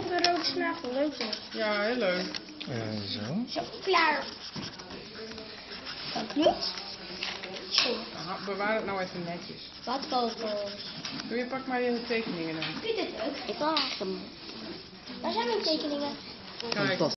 een rode snavel, leuk zo. Ja, heel leuk. Zo. Zo, klaar. Dank niet. Zo, Aha, bewaar het nou even netjes. wat vogels. Doe je pak maar die hele tekeningen dan. Vind je dit leuk? Ik wil hem. Waar zijn mijn tekeningen? Kijk.